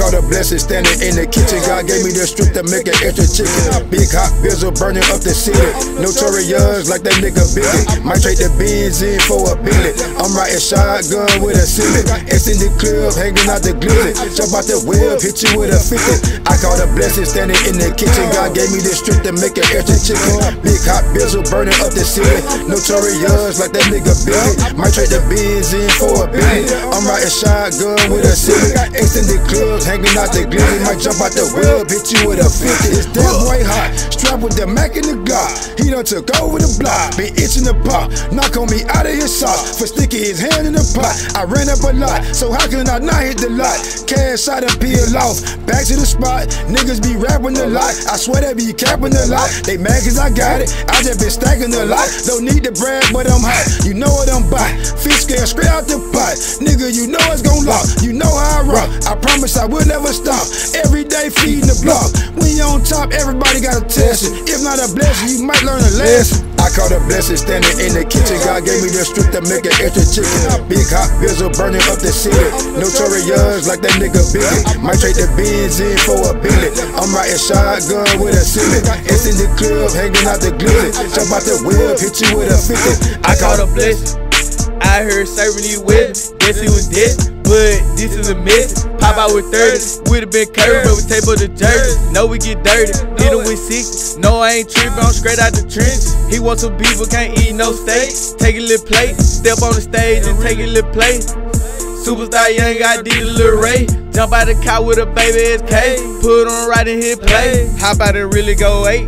caught a blessing standing in the kitchen. God gave me the strength to make an extra chicken. Big hot bizzle burning up the city. Notorious like that nigga Biggie. Might trade the beans in for a billet. I'm riding shotgun with a ceiling. It's in the club, hanging out the glizzy. Jump out the web, hit you with a 50. I caught a blessing standing in the kitchen. God gave me the strength to make an extra chicken. Big hot bizzle burning up the city. Notorious like that nigga Biggie. Might trade the beans in for a billet. I'm riding shotgun with a ceiling. It's in the club, hanging out the glizzy. Might jump out the web, hit you with a 50. It's that boy hot, strapped with the Mac in the Glock. He done took over the block, been itching the pop. Knock on me out of his sock, for sticking his hand in the pot. I ran up a lot, so how can I not hit the lot? Cash out and peel off, back to the spot. Niggas be rapping a lot, I swear they be capping a lot. They mad cause I got it, I just been stacking a lot. Don't need the brag, but I'm hot, you know what I'm by. Fish scale straight out the pot, nigga you know it's gon' lock. You know how I rock, I promise I will never stop. Every day feeding the block. When you on top, everybody got a test it. If not a blessing, you might learn a lesson. I caught a blessing standing in the kitchen. God gave me the strength to make an extra chicken. Big hot bizzle burning up the city. Notorious like that nigga Biggie. Might trade the beans in for a billet. I'm riding shotgun with a ceiling. It's in the club, hanging out the glizzy. Jump out the web, hit you with a 50. I caught a blessing. I heard serving these weapons. Guess he was dead, but this is a mess. Pop out with 30, would've been curved, but we tape up the jersey. Know we get dirty, hit him with 60. No, I ain't tripping, I'm straight out the trench. He want some beef, but can't eat no steak. Take a little plate, step on the stage and take a little plate. Superstar young, I did a little Ray. Jump out the car with a baby SK. Put on right in his play. How about it really go 8?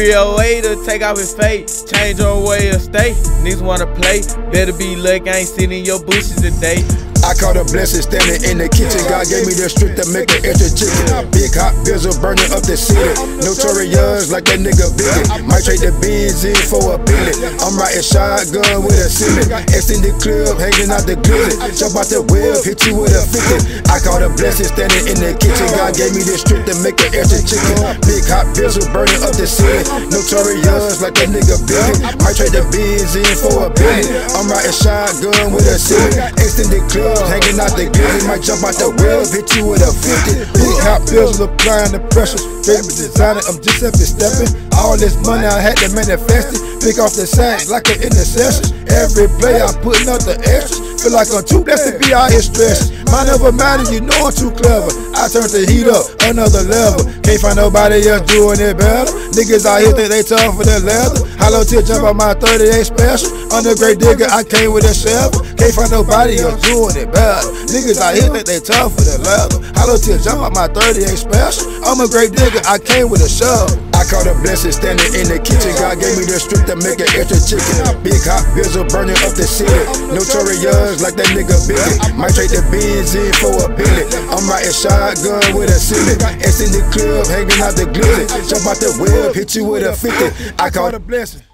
308 to take off his face. Change on way of stay. Niggas wanna play. Better be lucky, I ain't sitting in your bushes today. I caught a blessing standing in the kitchen. God gave me the strength to make an extra chicken. Big hot bizzle burning up the city. Notorious like that nigga Biggie. Might trade the beans in for a billet. I'm riding shotgun with a ceiling. It's in the club, hanging out the glizzy. Jump out the web, hit you with a 50. I caught a blessing standing in the kitchen. God gave me the strength to make an extra chicken. Big hot bizzle burning up the city. Notorious like that nigga Biggie. Might trade the beans in for a billet. I'm riding shotgun with a ceiling. It's in the club, hanging out the glizzy. Might jump out the web, hit you with a 50. Big hot bills applying the pressure. Baby designer, I'm just up and stepping. All this money I had to manifest it. Pick off the sack like an intercession. Every play I'm putting up the extras. Feel like I'm too blessed to be out here stressing. Mine never matter, you know I'm too clever. I turned the heat up, another level. Can't find nobody else doing it better. Niggas out here think they tough for the leather. Hollow tip jump out my 30 ain't special. Under great digger, I came with a shovel. Can't find nobody else doing it better. Niggas out here think they tough for the leather. Hollow tip jump out my 30 ain't special. I'm a great digger, I came with a shovel. I caught a blessing standing in the kitchen. God gave me the strength to make an extra chicken. Big hot bizzle burning up the city. Notorious like that nigga Biggie. Might trade the beans in for a billet. I'm riding shotgun with a ceiling. It's in the club, hanging out the glizzy. Jump out the web, hit you with a 50. I caught a blessing.